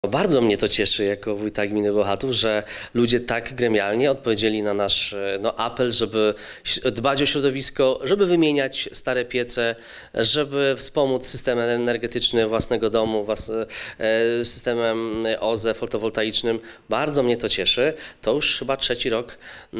Bardzo mnie to cieszy jako wójta gminy Bełchatów, że ludzie tak gremialnie odpowiedzieli na nasz apel, żeby dbać o środowisko, żeby wymieniać stare piece, żeby wspomóc system energetyczny własnego domu, systemem OZE fotowoltaicznym. Bardzo mnie to cieszy. To już chyba trzeci rok,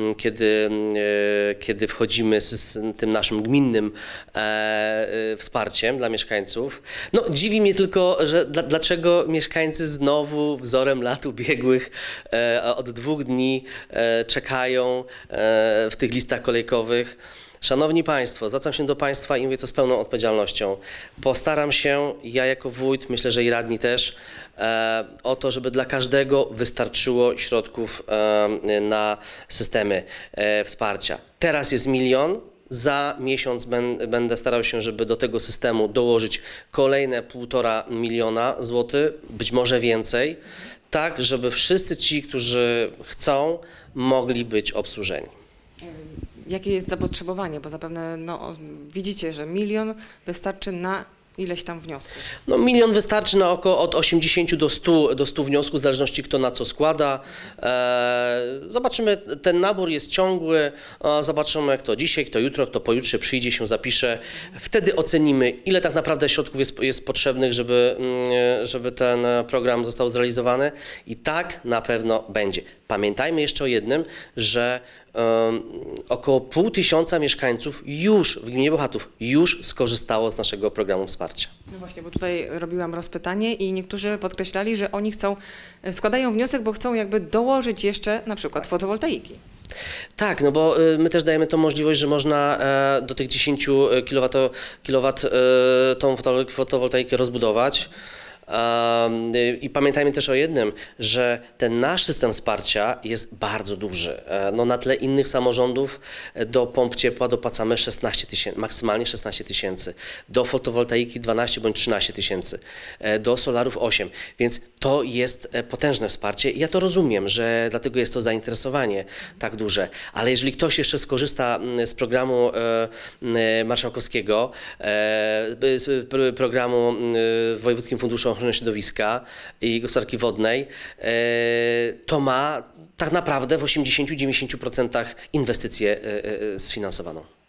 kiedy wchodzimy z tym naszym gminnym wsparciem dla mieszkańców. No, dziwi mnie tylko, że dlaczego mieszkańcy znowu wzorem lat ubiegłych od 2 dni czekają w tych listach kolejkowych. Szanowni Państwo, zwracam się do Państwa i mówię to z pełną odpowiedzialnością. Postaram się, ja jako wójt, myślę, że i radni też, o to, żeby dla każdego wystarczyło środków na systemy wsparcia. Teraz jest 1 000 000. Za miesiąc będę starał się, żeby do tego systemu dołożyć kolejne 1,5 miliona złotych, być może więcej, tak żeby wszyscy ci, którzy chcą, mogli być obsłużeni. Jakie jest zapotrzebowanie? Bo zapewne widzicie, że 1 000 000 wystarczy na ileś tam wniosków. No, 1 000 000 wystarczy na około od 80 do 100 wniosków, w zależności kto na co składa. Zobaczymy, ten nabór jest ciągły, zobaczymy kto dzisiaj, kto jutro, kto pojutrze przyjdzie, się zapisze. Wtedy ocenimy, ile tak naprawdę środków jest potrzebnych, żeby ten program został zrealizowany i tak na pewno będzie. Pamiętajmy jeszcze o jednym, że około 500 mieszkańców już w gminie Bełchatów już skorzystało z naszego programu wsparcia. No właśnie, bo tutaj robiłam rozpytanie i niektórzy podkreślali, że oni składają wniosek, bo chcą jakby dołożyć jeszcze na przykład fotowoltaiki. Tak, no bo my też dajemy tą możliwość, że można do tych 10 kW tą fotowoltaikę rozbudować. I pamiętajmy też o jednym, że ten nasz system wsparcia jest bardzo duży. No, na tle innych samorządów do pomp ciepła dopłacamy 16 000, maksymalnie 16 000, do fotowoltaiki 12 bądź 13 000, do solarów 8, więc to jest potężne wsparcie i ja to rozumiem, że dlatego jest to zainteresowanie tak duże, ale jeżeli ktoś jeszcze skorzysta z programu marszałkowskiego, z programu Wojewódzkim Funduszu Ochrony Środowiska i Gospodarki Wodnej, to ma tak naprawdę w 80–90% inwestycję sfinansowaną.